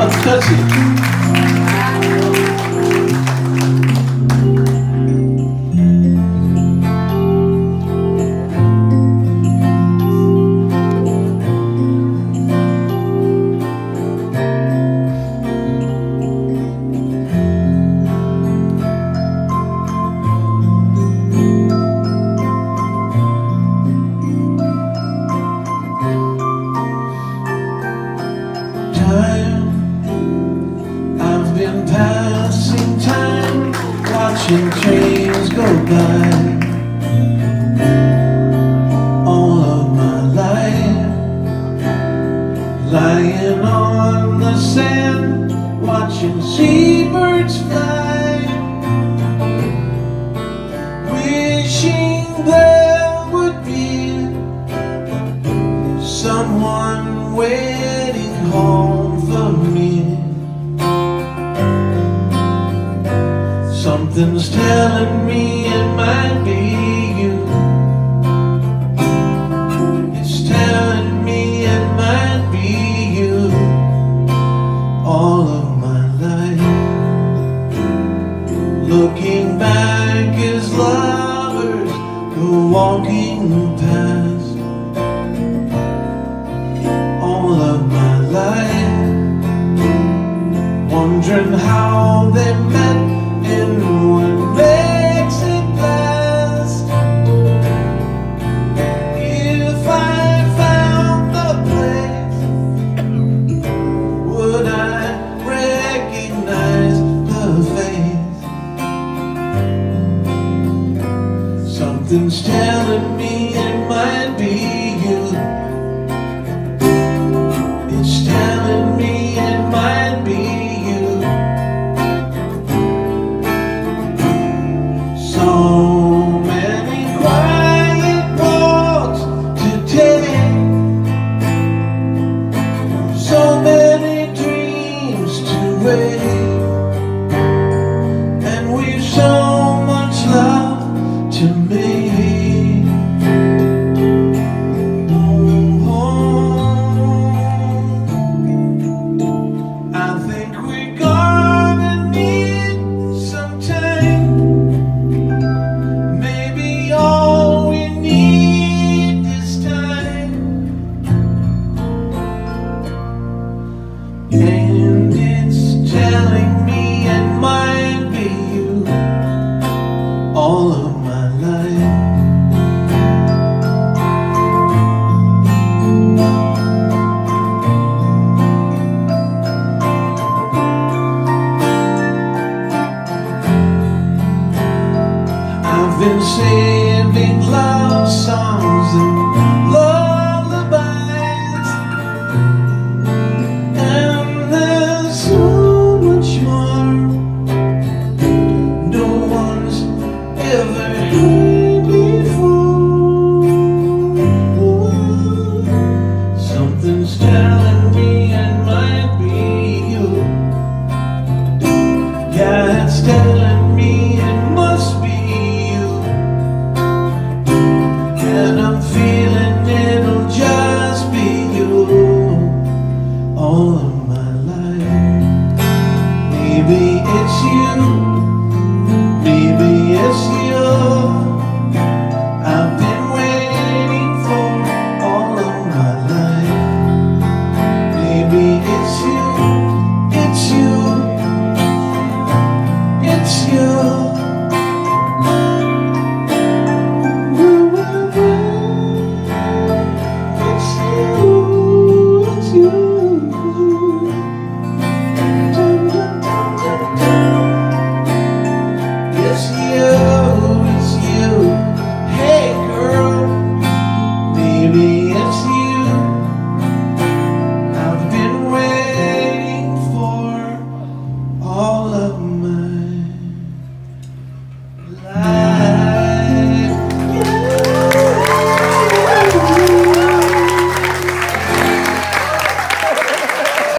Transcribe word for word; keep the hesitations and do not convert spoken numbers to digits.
John Cussy. I've been passing time, watching trains go by. All of my life, lying on the sand, watching seabirds fly, wishing there would be someone waiting home for me. Something's telling me it might be you. It's telling me it might be you. All of my life, looking back as lovers go walking past. All of my life, wondering how